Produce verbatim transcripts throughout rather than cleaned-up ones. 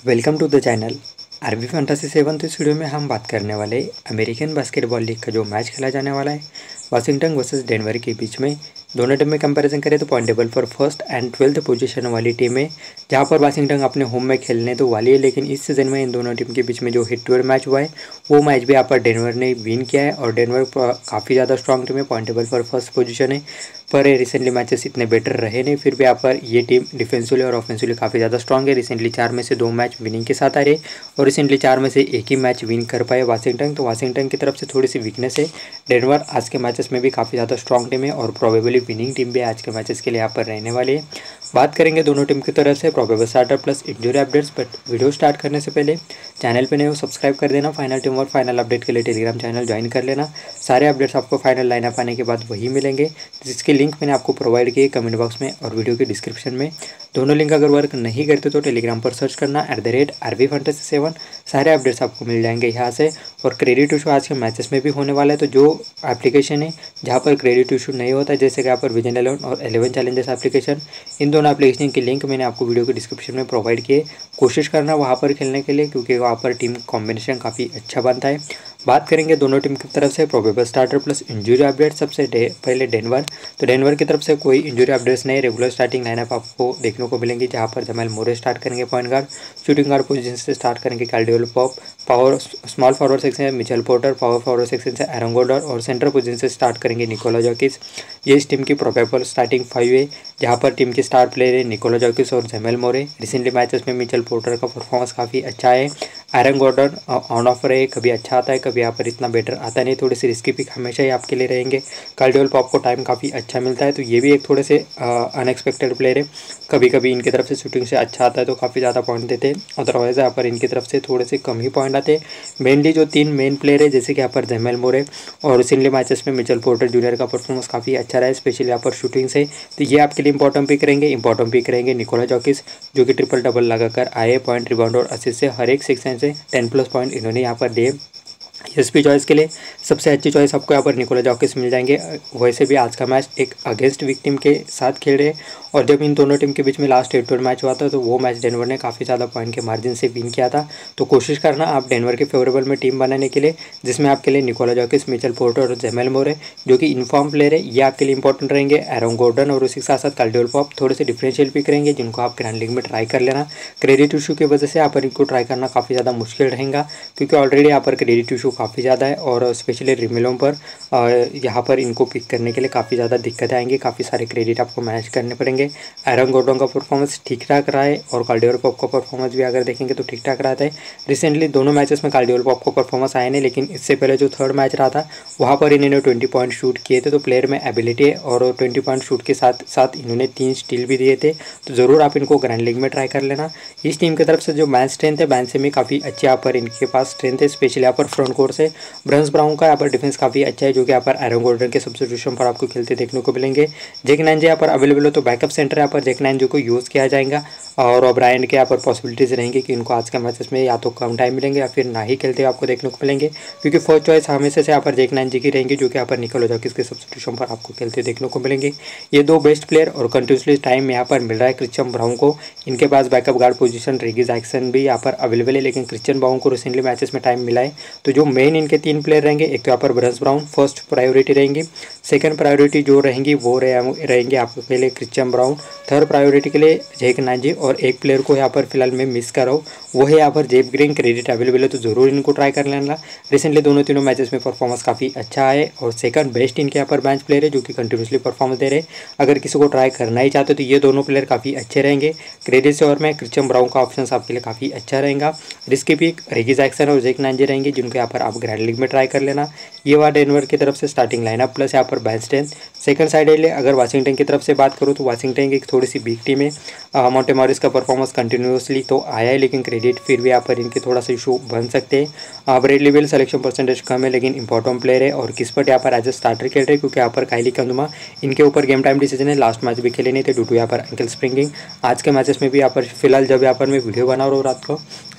Welcome to the channel RB fantasy seven. तो इस video में हम बात करने वाले अमेरिकन बास्केटबॉल लीग का जो मैच खेला जाने वाला है वाशिंगटन वर्सेस डेनवर के बीच में। दोनों टीम में कंपैरिजन करें तो पॉइंट टेबल पर फर्स्ट एंड ट्वेल्थ पोजीशन वाली टीम है, जहां पर वाशिंगटन अपने होम में खेलने तो वाली है, लेकिन इस सीजन में इन दोनों टीम के बीच में जो हिट टू हिट मैच हुआ है वो मैच भी यहाँ पर डेनवर ने विन किया है। और डेनवर काफ़ी ज़्यादा स्ट्रॉन्ग टीम है, पॉइंट टेबल पर फर्स्ट पोजीशन है, पर रिसेंटली मैचेस इतने बेटर रहे नहीं, फिर भी यहाँ पर ये टीम डिफेंसिवली और ऑफेंसिवली काफ़ी ज़्यादा स्ट्रॉन्ग है। रिसेंटली चार में से दो मैच विनिंग के साथ आ रहे और रिसेंटली चार में से एक ही मैच विन कर पाए वाशिंगटन। तो वाशिंगटन की तरफ से थोड़ी सी वीकनेस है। डेनवर आज के मैचेस में भी काफ़ी ज़्यादा स्ट्रॉन्ग टीम है और प्रोबेबली विनिंग टीम भी आज के मैचेस के लिए यहाँ पर रहने वाली है। बात करेंगे दोनों टीम की तरफ से probable starter plus injury updates. But video start करने से पहले चैनल पे नए हो सब्सक्राइब कर देना। फाइनल टीम और फाइनल अपडेट के लिए टेलीग्राम चैनल ज्वाइन कर लेना। सारे अपडेट्स आपको फाइनल लाइनअप आने के बाद वही मिलेंगे, जिसके लिंक मैंने आपको प्रोवाइड किए कमेंट बॉक्स में और वीडियो के डिस्क्रिप्शन में। दोनों लिंक अगर वर्क नहीं करते तो टेलीग्राम पर सर्च करना at the rate RB fantasy seven. सारे अपडेट्स आपको मिल जाएंगे यहाँ से। और क्रेडिट इशू आज के मैचेस में भी होने वाला है, तो जो एप्लीकेशन है जहाँ पर क्रेडिट इशू नहीं होता, जैसे कि यहाँ पर विजन इलेवन और इलेवन चैलेंजर्स एप्लीकेशन, इन दोनों एप्लीकेशन के लिंक मैंने आपको वीडियो के डिस्क्रिप्शन में प्रोवाइड किए। कोशिश करना वहाँ पर खेलने के लिए, क्योंकि वहाँ पर टीम कॉम्बिनेशन काफ़ी अच्छा बनता है। बात करेंगे दोनों टीम की तरफ से probable starter plus injury update. सबसे पहले डेनवर, तो डेनवर की तरफ से कोई इंजरी अपडेट्स नहीं, रेगुलर स्टार्टिंग लाइनअप आपको देखने को मिलेंगी, जहां पर जमाल मोरे स्टार्ट करेंगे point guard, shooting guard position से स्टार्ट करेंगे Caldwell Pope, power small forward section से Michael Porter, power forward section से एरन गॉर्डन और सेंटर पोजीशन से स्टार्ट करेंगे निकोला जॉकिस। ये इस टीम की प्रोबेबल स्टार्टिंग फाइव है, जहाँ पर टीम के स्टार प्लेयर है निकोला जॉकिस और जमाल मोरे। रिसेंटली मैचेस में मिचेल पोर्टर का परफॉर्मेंस काफ़ी अच्छा है। एरन गॉर्डन ऑन ऑफर है, कभी अच्छा आता है कभी यहाँ पर इतना बेटर आता नहीं, थोड़ी सी रिस्की पिक हमेशा ही आपके लिए रहेंगे। कार्डियोल पॉप को टाइम काफ़ी अच्छा मिलता है, तो ये भी एक थोड़े से अनएक्सपेक्टेड प्लेयर है। कभी कभी इनकी तरफ से शूटिंग से अच्छा आता है तो काफ़ी ज़्यादा पॉइंट देते हैं, अदरवाइज यहाँ पर इनकी तरफ से थोड़े से कम ही पॉइंट आते हैं। मेनली जो तीन मेन प्लेयर है, जैसे कि यहाँ पर जमाल मोरे और रिसेंटली मैचेस में मिचेल पोर्टर जूनियर का परफॉर्मेंस काफ़ी अच्छा रहा है, स्पेशली यहाँ पर शूटिंग से, तो ये आपके लिए इंपॉर्टेंट पिक रहेंगे। इंपॉर्टेंट पिक रहेंगे निकोला जॉकिस, जो कि ट्रिपल डबल लगाकर आए, पॉइंट रिबाउंड और असिस्ट से हर एक सेक्शन से टेन प्लस पॉइंट इन्होंने यहाँ पर दिए। एसपी चॉइस के लिए सबसे अच्छी चॉइस आपको यहाँ पर निकोला जॉकिस मिल जाएंगे। वैसे भी आज का मैच एक अगेंस्ट वीक टीम के साथ खेल रहे हैं, और जब इन दोनों टीम के बीच में लास्ट एट मैच हुआ था तो वो मैच डेनवर ने काफ़ी ज़्यादा पॉइंट के मार्जिन से विन किया था। तो कोशिश करना आप डेनवर के फेवरेबल में टीम बनाने के लिए, जिसमें आपके लिए निकोला जॉकिस, मिचेल पोर्टर और जमाल मोरे जो कि इन्फॉर्म प्लेयर है, ये आपके लिए इंपॉर्टेंट रहेंगे। एरन गॉर्डन और उसी के साथ साथ कार्डियोल पॉप थोड़े से डिफरेंशियल पिक रहेंगे, जिनको आप ग्रैंड लीग में ट्राई कर लेना। क्रेडिट इशू की वजह से यहाँ पर इनको ट्राई करना काफ़ी ज़्यादा मुश्किल रहेगा, क्योंकि ऑलरेडी यहाँ पर क्रेडिट इशू काफ़ी ज़्यादा है और स्पेशली रिमिलों पर यहाँ पर इनको पिक करने के लिए काफ़ी ज़्यादा दिक्कतें आएंगी, काफ़ी सारे क्रेडिट आपको मैनेज करने पड़ेंगे। एरन गॉर्डन का परफॉर्मेंस ठीक ठाक रहा है और कार्डियोल पॉप का परफॉर्मेंस भी अगर देखेंगे तो ठीक ठाक रहा है। रिसेंटली दोनों मैचेस में कार्डियोल पॉप का परफॉर्मेंस आया नहीं, लेकिन इससे पहले जो थर्ड मैच रहा था वहाँ पर इन्होंने ट्वेंटी पॉइंट शूट किए थे, तो प्लेयर में एबिलिटी है और ट्वेंटी पॉइंट शूट के साथ साथ इन्होंने तीन स्टील भी दिए थे, तो ज़रूर आप इनको ग्रैंड लीग में ट्राई कर लेना। इस टीम की तरफ से जो मैच स्ट्रेंथ है, मैच से में काफ़ी अच्छी यहाँ पर इनके पास स्ट्रेंथ है, स्पेशली यहाँ पर फ्रंट कोर्ट से ब्रंस ब्राउन का यहाँ पर डिफेंस काफ़ी अच्छा है, जो कि यहाँ पर एरन गॉर्डन के सब्स्टिट्यूशन पर आपको खेलते देखने को मिलेंगे। जेक नाइनजे यहाँ पर अवेलेबल हो, तो बैकअप सेंटर यहाँ पर जेक नाइनजे को यूज़ किया जाएगा और ओब्रायन के यहाँ पर पॉसिबिलिटीज़ रहेंगी कि इनको आज के मैचेस में या तो कम टाइम मिलेंगे या फिर ना ही खेलते आपको देखने को मिलेंगे, क्योंकि फर्स्ट चॉइस हमेशा से यहाँ पर जेक नाइनजे की रहेंगी, जो कि यहाँ पर निकोला जॉकिस के सब्स्टिट्यूशन पर आपको खेलते देखने को मिलेंगे। ये दो बेस्ट प्लेयर और कंटिन्यूसली टाइम यहाँ पर मिल रहा है क्रिश्चियन ब्राउन को। इनके पास backup guard position Reggie Jackson भी यहाँ पर अवेलेबल है, लेकिन क्रिश्चियन ब्राउन को रिसेंटली मैचेस में टाइम मिला है। तो जो मेन इनके तीन प्लेयर रहेंगे, एक तो यहाँ पर ब्रंस ब्राउन फर्स्ट प्रायोरिटी रहेंगी, सेकंड प्रायोरिटी जो रहेंगी वो रहेंगे आपके लिए क्रिश्चियन ब्राउन, थर्ड प्रायोरिटी के लिए जेक नाइनजे, और एक प्लेयर को यहाँ पर फिलहाल मैं मिस कर रहा हूँ, वो है यहाँ पर जेब ग्रीन। क्रेडिट अवेलेबल है तो ज़रूर इनको ट्राई कर लेना। रिसेंटली दोनों तीनों मैचेस में परफॉर्मेंस काफ़ी अच्छा है और सेकंड बेस्ट इनके यहाँ पर बेंच प्लेयर है, जो कि कंटिन्यूसली परफॉर्मेंस दे रहे हैं। अगर किसी को ट्राई करना ही चाहते तो ये दोनों प्लेयर काफ़ी अच्छे रहेंगे। क्रेडिट से और मैं क्रिश्चियन ब्राउन का ऑप्शन आपके लिए काफ़ी अच्छा रहेगा। रिस्की पिक रेगी जैक्सन और जेक नाइनजे रहेंगे, जिनको यहाँ पर आप ग्रैंड लीग में ट्राई कर लेना। ये हुआ डेनवर की तरफ से स्टार्टिंग लाइनअप प्लस यहाँ पर बेंच स्ट्रेंथ। सेकंड साइड है अगर वाशिंगटन की तरफ से बात करूँ तो वाशिंगटन की थोड़ी सी वीक टीम है। मोंटे मॉरिस का परफॉर्मेंस कंटिन्यूसली तो आया है, लेकिन क्रेडिट फिर भी यहाँ पर इनके थोड़ा सा इशू बन सकते हैं। ब्रेडली बेल सिलेक्शन परसेंटेज कम है, लेकिन इंपॉर्टेंट प्लेयर है और किस्मत यहाँ पर एज ए स्टार्टर खेल रहे हैं, क्योंकि यहाँ पर काइली कंदुमा इनके ऊपर गेम टाइम डिसीजन है। लास्ट मैच भी खेले नहीं थे ड्यू टू यहाँ पर एंकल स्प्रिंगिंग। आज के मैचेस में भी यहाँ पर फिलहाल जब यहाँ पर मैं वीडियो बना रहा हूँ रात को,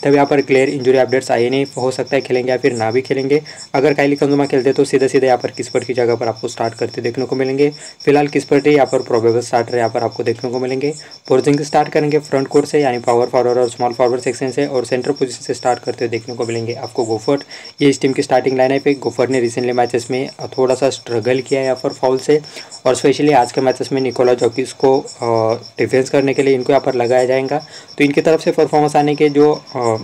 तब यहाँ पर क्लियर इंजरी अपडेट्स आए नहीं, हो सकता है खेलेंगे या फिर ना भी खेलेंगे। अगर काइली कंजुमा खेलते तो सीधे सीधे यहाँ पर किस्पर्ट की जगह पर आपको स्टार्ट करते देखने को मिलेंगे। फिलहाल किस्पर्ट ही यहाँ पर प्रोबेबल स्टार्टर यहाँ पर आपको देखने को मिलेंगे। पोर्जिंगिस स्टार्ट करेंगे फ्रंट कोर्ट से, यानी पावर फॉरवर्ड और स्मॉल फॉरवर्ड सेक्शन से, और सेंटर पोजीशन से स्टार्ट करते हुए देखने को मिलेंगे आपको गोफर्ट। ये इस टीम की स्टार्टिंग लाइनअप है। गोफर्ट ने रिसेंटली मैचेस में थोड़ा सा स्ट्रगल किया है यहाँ पर फाउल से, और स्पेशली आज के मैचेस में निकोला जोकिस को डिफेंस करने के लिए इनको यहाँ पर लगाया जाएगा। तो इनकी तरफ से परफॉर्मेंस आने के जो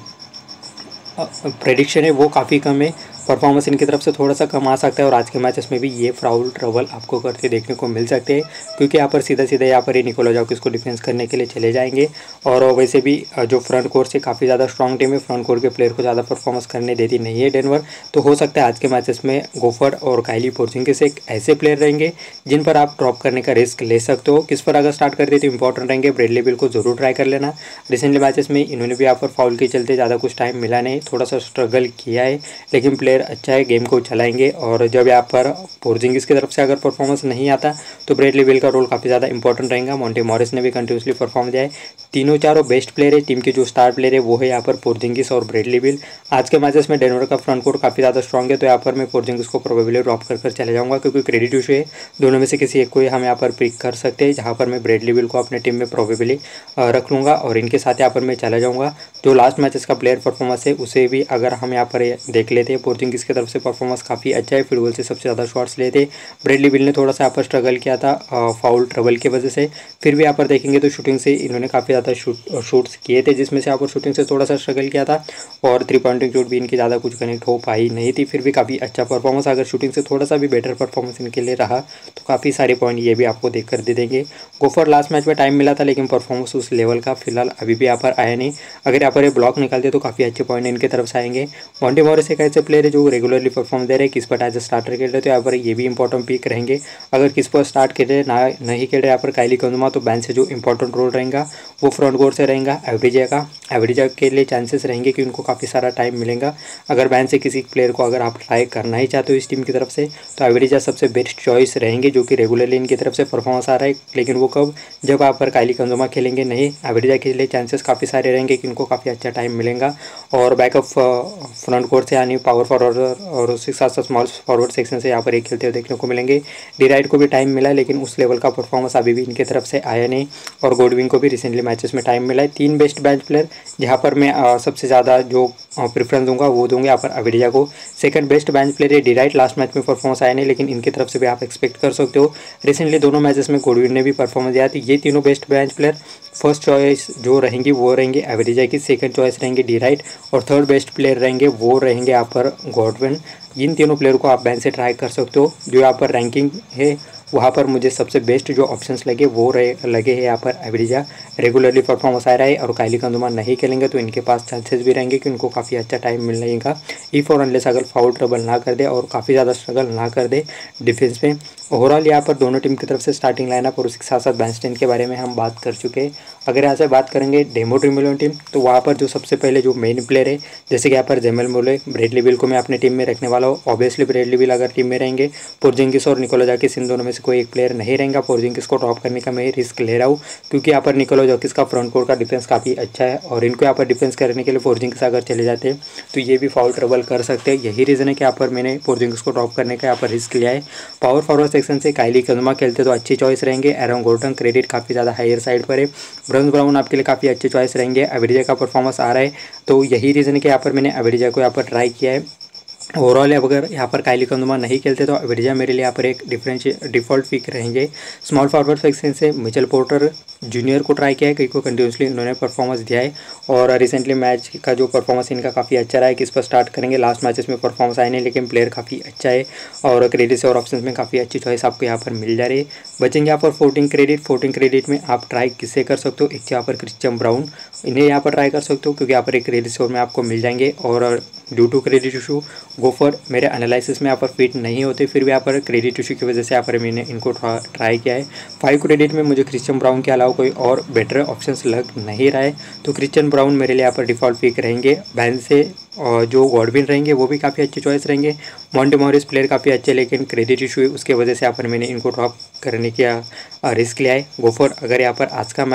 प्रेडिक्शन है वो काफ़ी कम है। परफॉर्मेंस इनकी तरफ से थोड़ा सा कम आ सकता है, और आज के मैचेस में भी ये फाउल ट्रबल आपको करते देखने को मिल सकते हैं, क्योंकि यहाँ पर सीधा सीधा यहाँ पर ही निकोला जोकिस को डिफेंस करने के लिए चले जाएंगे। और वैसे भी जो फ्रंट कोर्ट से काफ़ी ज़्यादा स्ट्रॉन्ग टीम है, फ्रंट कोर्ट के प्लेयर को ज़्यादा परफॉर्मेंस करने देती नहीं है डेनवर। तो हो सकता है आज के मैचेस में गोफर्ट और काइली पोर्जिंगिस एक ऐसे प्लेयर रहेंगे जिन पर आप ड्रॉप करने का रिस्क ले सकते हो। किस पर अगर स्टार्ट करते तो इंपॉर्टेंट रहेंगे, ब्रेडली बिल को जरूर ट्राई कर लेना। रिसेंटली मैचेस में इन्होंने भी यहाँ पर फाउल के चलते ज़्यादा कुछ टाइम मिला नहीं, थोड़ा सा स्ट्रगल किया है, लेकिन प्लेयर अच्छा है, गेम को चलाएंगे। और जब यहाँ पर पोर्जिंगिस की तरफ से अगर परफॉर्मेंस नहीं आता तो ब्रेडली बिल का रोल काफ़ी ज़्यादा इंपॉर्टेंट रहेगा। मॉन्टे मॉरिस ने भी कंटिन्यूसली परफॉर्म दिया है। तीनों चारों बेस्ट प्लेयर है टीम के, जो स्टार प्लेयर है वो है यहाँ पर पोर्जिंगिस और ब्रेडली बिल। आज के मैचेस में डेनवर का फ्रंट कोर्ट काफ़ी ज़्यादा स्ट्रॉन्ग है, तो यहाँ पर मैं पोर्जिंगिस को प्रोबेबली ड्रॉप कर कर चले जाऊँगा, क्योंकि क्रेडिट इशू है। दोनों में से किसी एक को हम यहाँ पर पिक कर सकते हैं, जहाँ पर मैं ब्रेडली बिल को अपने टीम में प्रोबेबली रख लूँगा और इनके साथ यहाँ पर मैं चला जाऊँगा। जो लास्ट मैचेस का प्लेयर परफॉर्मेंस है उसे भी अगर हम यहाँ पर देख लेते हैं, पोर्जिंगिस की तरफ से परफॉर्मेंस काफ़ी अच्छा है, फील्ड गोल से सबसे ज़्यादा शॉट्स लिए थे। ब्रेडली बिल ने थोड़ा सा यहाँ पर स्ट्रगल किया था फाउल ट्रबल की वजह से, फिर भी यहाँ पर देखेंगे तो शूटिंग से इन्होंने काफ़ी ज़्यादा शूट शूट्स किए थे, जिसमें से यहाँ पर शूटिंग से थोड़ा सा स्ट्रगल किया था, और थ्री पॉइंटिंग शूट भी इनकी ज़्यादा कुछ कनेक्ट हो पाई नहीं थी। फिर भी काफ़ी अच्छा परफॉर्मेंस, अगर शूटिंग से थोड़ा सा भी बेटर परफॉर्मेंस इनके लिए रहा तो काफ़ी सारे पॉइंट ये भी आपको देख कर दे देंगे। गोफर लास्ट मैच में टाइम मिला था, लेकिन परफॉर्मेंस उस लेवल का फिलहाल अभी भी यहाँ पर आया नहीं। अगर यहाँ पर ये ब्लॉक निकालते तो काफ़ी अच्छे पॉइंट इनकी तरफ से आएंगे। मॉन्टे मॉरिस एक ऐसे प्लेयर है जो रेगुलरली परफॉर्म दे रहे हैं, किस पर एज ए स्टार्टर खेल रहे तो यहाँ पर ये भी इंपॉर्टेंट पिक रहेंगे। अगर किस पर स्टार्ट खेल रहे ना नहीं खेल रहे यहाँ पर काइली कंजुमा, तो बैंच से जो इंपॉर्टेंट रोल रहेगा वो फ्रंट कोर्ट से रहेगा एवरेजा का। एवरेजा के लिए चांसेस रहेंगे कि उनको काफ़ी सारा टाइम मिलेगा। अगर बैंच से किसी प्लेयर को अगर आप ट्राई करना ही चाहते हो इस टीम की तरफ से, तो एवरेजा सबसे बेस्ट चॉइस रहेंगे, जो कि रेगुलरली इनकी तरफ से परफॉर्मेंस आ रहा है। लेकिन वो कब, जब आप पर काइली कंजुमा खेलेंगे नहीं, एवरेजा के लिए चांसेस काफ़ी सारे रहेंगे कि उनको काफ़ी अच्छा टाइम मिलेगा। और बैकअप फ्रंट कोर्ट से यानी पावर फॉरवर्ड और उसके साथ साथ स्मॉल फॉरवर्ड सेक्शन से यहाँ पर एक खेलते हुए देखने को मिलेंगे। डी राइट को भी टाइम मिला, लेकिन उस लेवल का परफॉर्मेंस अभी भी इनकी तरफ से आया नहीं, और गोडविन को भी रिसेंटली मैचेस में टाइम मिला है। तीन बेस्ट बेंच प्लेयर, जहाँ पर मैं आ, सबसे ज़्यादा जो प्रेफरेंस दूंगा वो दूंगा यहाँ पर एवरेजा को। सेकंड बेस्ट बेंच प्लेयर है डी राइट, लास्ट मैच में परफॉर्मेंस आया नहीं, लेकिन इनकी तरफ से भी आप एक्सपेक्ट कर सकते हो। रिसेंटली दोनों मैचेस में गोडविन ने भी परफॉर्मेंस दिया, तो ये तीनों best bench player first choice जो रहेंगी वो रहेंगे एवरेजा की, सेकंड चॉइस रहेंगे डी राइट, और थर्ड बेस्ट प्लेयर रहेंगे वो रहेंगे यहाँ पर गॉडविन। इन तीनों प्लेयर को आप बेंच से ट्राई कर सकते हो। जो यहाँ पर रैंकिंग है वहाँ पर मुझे सबसे बेस्ट जो ऑप्शंस लगे वो रहे लगे हैं यहाँ पर एवरेजा। रेगुलरली परफॉर्मेंस आ रहा है, और काइली कंजुमा नहीं खेलेंगे तो इनके पास चांसेस भी रहेंगे कि उनको काफ़ी अच्छा टाइम मिल रहेगा, इफ़ और अनलेस अगर फाउल ट्रबल ना कर दे और काफ़ी ज़्यादा स्ट्रगल ना कर दे डिफेंस में। ओवरऑल यहाँ पर दोनों टीम की तरफ से स्टार्टिंग लाइनअप और उसके साथ साथ बेंच स्ट्रेंथ के बारे में हम बात कर चुके हैं। अगर यहाँ से बात करेंगे डेमो ड्रीमिलियन टीम, तो वहाँ पर जो सबसे पहले जो मेन प्लेयर है, जैसे कि यहाँ पर जेमल मोले, ब्रेडली बिल को मैं अपने टीम में रखने वाला हूँ। ऑब्वियसली ब्रेडली बिल अगर टीम में रहेंगे, पोर्जिंगिस और निकोला जोकिस इन दोनों में से कोई एक प्लेयर नहीं रहेगा। पोर्जिंगिस को ड्रॉप करने का मैं रिस्क ले रहा हूँ, क्योंकि यहाँ पर निकोला जोकिस का फ्रंट कोर्ट का डिफेंस काफ़ी अच्छा है, और इनको यहाँ पर डिफेंस करने के लिए पोर्जिंगिस अगर चले जाते हैं तो ये भी फाउल ट्रबल कर सकते हैं। यही रीज़न है कि यहाँ पर मैंने पोर्जिंगिस को ड्रॉप करने का यहाँ पर रिस्क लिया है। पावर फॉरवर्ड सेक्शन से काइली कंजुमा खेलते तो अच्छी चॉइस रहेंगे। एरन गॉर्डन क्रेडिट काफ़ी ज़्यादा हायर साइड पर है। ब्रंस ब्राउन आपके लिए काफ़ी अच्छे चॉइस रहेंगे। एवरेजा का परफॉर्मेंस आ रहा है, तो यही रीज़न है कि यहाँ पर मैंने एवरेजा को यहाँ पर ट्राई किया है। ओवरऑल अगर यहाँ पर काइली कंजुमा नहीं खेलते तो एवरेजा मेरे लिए यहाँ पर एक डिफरेंशियल डिफ़ॉल्ट पिक रहेंगे। स्मॉल फॉरवर्ड सेक्शन से मिचेल पोर्टर जूनियर को ट्राई किया है, क्योंकि कंटिन्यूसली इन्होंने परफॉर्मेंस दिया है, और रिसेंटली मैच का जो परफॉर्मेंस इनका काफ़ी अच्छा रहा है। किस पर स्टार्ट करेंगे, लास्ट मैचेस में परफॉर्मेंस आए नहीं, लेकिन प्लेयर काफ़ी अच्छा है, और क्रेडिट और ऑप्शन में काफ़ी अच्छी चॉइस आपको यहाँ पर मिल जा रही है। बचेंगे यहाँ पर फोर्टीन क्रेडिट। फोर्टीन क्रेडिट में आप ट्राई किससे कर सकते हो, एक यहाँ पर क्रिश्चियन ब्राउन, इन्हें यहाँ पर ट्राई कर सकते हो, क्योंकि यहाँ पर एक क्रेडिट स्कोर में आपको मिल जाएंगे। और due to credit issue Gafford मेरे एनालिसिस में यहाँ पर फिट नहीं होते, फिर भी यहाँ पर क्रेडिट इशू की वजह से यहाँ पर मैंने इनको ट्राई किया है। फाइव क्रेडिट में मुझे क्रिश्चियन ब्राउन के अलावा कोई और बेटर ऑप्शंस लग नहीं रहा है, तो क्रिश्चियन ब्राउन मेरे लिए यहाँ पर डिफ़ॉल्ट पिक रहेंगे। बैंच से और जो गॉडविन रहेंगे वो भी काफ़ी अच्छे चॉइस रहेंगे। मॉन्टे मॉरिस प्लेयर काफ़ी अच्छे, लेकिन क्रेडिट इशू है, उसके वजह से यहाँ पर मैंने इनको ड्रॉप करने का रिस्क लिया है। गोफर अगर यहाँ पर आज का मैच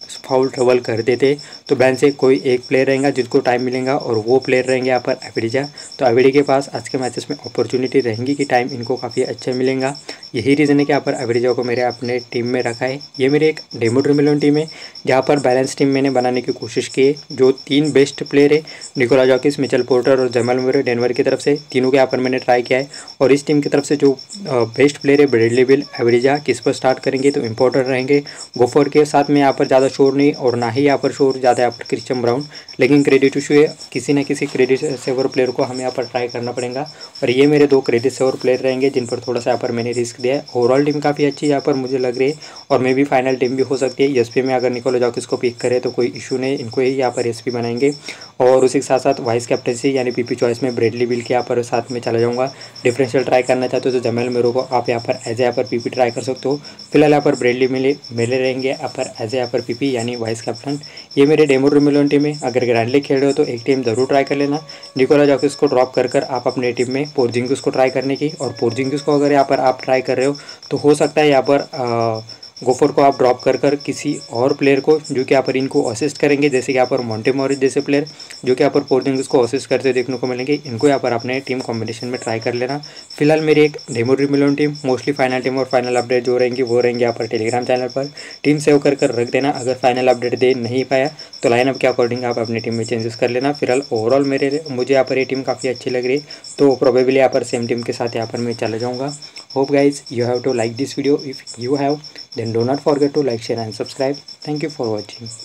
फाउल ट्रबल कर देते तो बेंच से कोई एक प्लेयर रहेगा जिसको टाइम मिलेगा और वो प्लेयर रहेंगे यहाँ पर एवरेजा। तो एवरेजा के पास आज के मैचेस में अपॉर्चुनिटी रहेंगी कि टाइम इनको काफ़ी अच्छा मिलेगा। यही रीज़न है कि यहाँ पर एवरेजा को मेरे अपने टीम में रखा है। ये मेरी एक डेमो ड्रीम इलेवन टीम है जहाँ पर बैलेंस टीम मैंने बनाने की कोशिश की है। जो तीन बेस्ट प्लेयर है निकोला जॉकिस, मिचेल पोर्टर और जमाल मुरे डेनवर की तरफ से, तीनों के यहाँ पर मैंने ट्राई किया है। और इस टीम की तरफ से जो बेस्ट प्लेयर है ब्रेडली बिल, एवरेजा, किस पर स्टार्ट करेंगे तो इंपॉर्टेंट रहेंगे गोफर के साथ में। यहाँ पर ज़्यादा शोर नहीं और ना ही यहाँ पर शोर ज़्यादा यहाँ पर क्रिश्चियन ब्राउन, लेकिन क्रेडिट इशू है, किसी न किसी क्रेडिट सेवर प्लेयर को हमें यहाँ पर ट्राई करना पड़ेगा। और ये मेरे दो क्रेडिट सेवर प्लेयर रहेंगे जिन पर थोड़ा सा यहाँ पर मैंने रिस्क दिया है। ओवरऑल टीम काफ़ी अच्छी यहाँ पर मुझे लग रही है और मे भी फाइनल टीम भी हो सकती है। एसपी में अगर निकोला जॉकिस को पिक करे तो कोई इशू नहीं, इनको ही यहाँ पर एसपी बनाएंगे। और उसी के साथ साथ वाइस कैप्टनसी यानी पीपी चॉइस में ब्रेडली बिल के यहाँ पर साथ में चला जाऊँगा। डिफरेंशियल ट्राई करना चाहते हो तो जमाल मुरे को आप यहाँ पर एज ए यहाँ पर पीपी ट्राई कर सकते हो। फिलहाल यहाँ पर ब्रेडली मिले मिले रहेंगे यहाँ पर एज ए यहाँ पर पीपी यानी वाइस कैप्टन। ये मेरे डेमो ड्रीम इलेवन टीम है। अगर ग्रैंडली खेल रहे हो तो एक टीम जरूर ट्राई कर लेना। निकोला जॉकिस को ड्रॉप कर कर आप अपने टीम में पोर्जिंगिस को ट्राई करने की, और पोर्जिंगिस को अगर यहाँ पर आप ट्राई कर रहे हो तो हो सकता है यहाँ पर आ, गोफर को आप ड्रॉप कर कर किसी और प्लेयर को जो कि यहाँ पर इनको असिस्ट करेंगे, जैसे कि यहाँ पर मॉन्टे मॉरिस जैसे प्लेयर जो कि यहाँ पर पोर्जिंगिस को असिस्ट करते देखने को मिलेंगे, इनको यहाँ पर अपने टीम कॉम्बिनेशन में ट्राई कर लेना। फिलहाल मेरी एक demo Dream Eleven team, mostly final team और फाइनल अपडेट जो रहेंगी वो रहेंगे यहाँ पर टेलीग्राम चैनल पर। टीम सेव कर कर रख देना। अगर फाइनल अपडेट दे नहीं पाया तो लाइनअप के अकॉर्डिंग आप अपनी टीम में चेंजेस कर लेना। फिलहाल ओवरऑल मेरे मुझे यहाँ पर ये टीम काफ़ी अच्छी लग रही है, तो प्रोबेबली यहाँ पर सेम टीम के साथ यहाँ पर मैं चला जाऊँगा। Hope guys you have to like this video. If you have, then do not forget to like, share and subscribe. Thank you for watching.